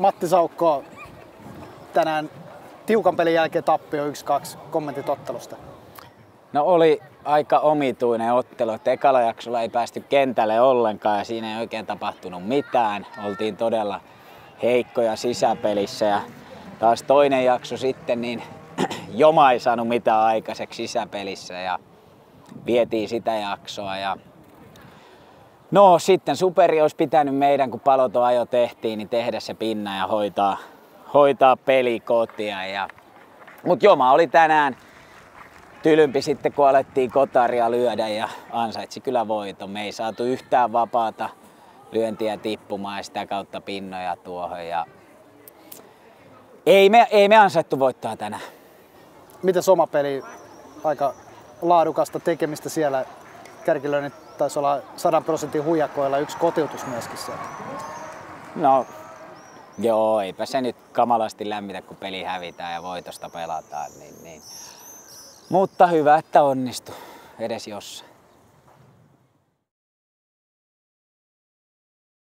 Matti Saukko, tänään tiukan pelin jälkeen tappio 1-2, kommentit ottelusta. No oli aika omituinen ottelu, että ekalla jaksolla ei päästy kentälle ollenkaan ja siinä ei oikein tapahtunut mitään. Oltiin todella heikkoja sisäpelissä ja taas toinen jakso sitten niin Joma ei saanut mitään aikaiseksi sisäpelissä ja vietiin sitä jaksoa. Ja no sitten Superi olisi pitänyt meidän, kun palotoajo tehtiin, niin tehdä se pinna ja hoitaa peli kotia. Mut Joma oli tänään tylympi sitten, kun alettiin kotaria lyödä ja ansaitsi kyllä voiton. Me ei saatu yhtään vapaata lyöntiä tippumaan ja sitä kautta pinnoja tuohon. Ja ei me ansaittu voittaa tänään. Mites oma peli? Aika laadukasta tekemistä siellä. Kärkilöinnit taisi olla 100% huijakoilla, yksi kotiutus myöskin siellä. No joo, eipä se nyt kamalasti lämmitä, kun peli hävitään ja voitosta pelataan. Mutta hyvä, että onnistui edes jossain.